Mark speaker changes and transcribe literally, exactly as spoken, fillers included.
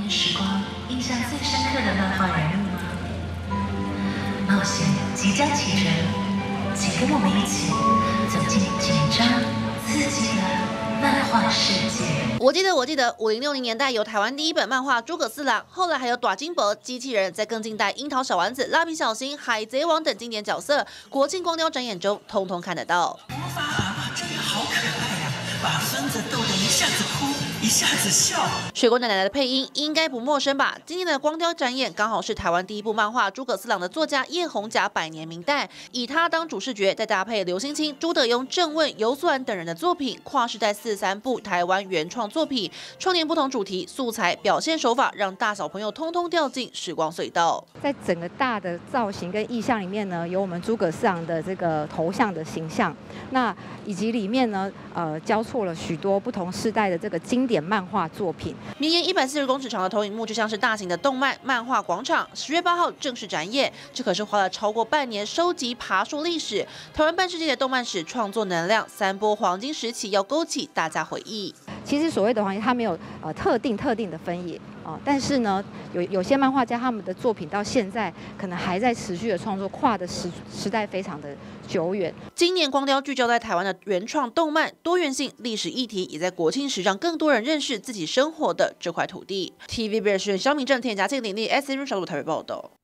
Speaker 1: 年时光印象最深刻的漫画人物吗？冒险即将启程，请跟我们一起走进紧张刺激的漫画世界。
Speaker 2: 我记得，我记得，五零六零年代有台湾第一本漫画《诸葛四郎》，后来还有短金箔、机器人，在更近代樱桃小丸子、蜡笔小新、海贼王等经典角色，国庆光雕展演中通通看得到。
Speaker 3: 魔法阿嬷真的好可爱呀、啊，把孙子逗得一下子哭，一下子笑。
Speaker 2: 水果奶奶的配音应该不陌生吧？今年的光雕展演刚好是台湾第一部漫画《诸葛四郎》的作家叶宏甲百年名旦，以他当主视觉，再搭配刘星清、朱德庸、郑问、游素兰等人的作品，跨世代四十三部台湾原创作品，创建不同主题、素材、表现手法，让大小朋友通通掉进时光隧道。
Speaker 4: 在整个大的造型跟意象里面呢，有我们诸葛四郎的这个头像的形象，那以及里面呢，呃，交错了许多不同世代的这个经典漫画作品。
Speaker 2: 绵延一百四十公尺长的投影幕就像是大型的动漫漫画广场，十月八号正式展演。这可是花了超过半年收集爬树历史、台湾半世纪的动漫史创作能量，三波黄金时期要勾起大家回忆。
Speaker 4: 其实所谓的黄金，它没有呃特定特定的分野啊、呃，但是呢，有有些漫画家他们的作品到现在可能还在持续的创作，跨的时时代非常的久远。
Speaker 2: 今年光雕聚焦在台湾的原创动漫多元性、历史议题，也在国庆时让更多人认识自己生活的这块土地。T V B 是肖明正、田家庆、林立 S M 小组台北报道。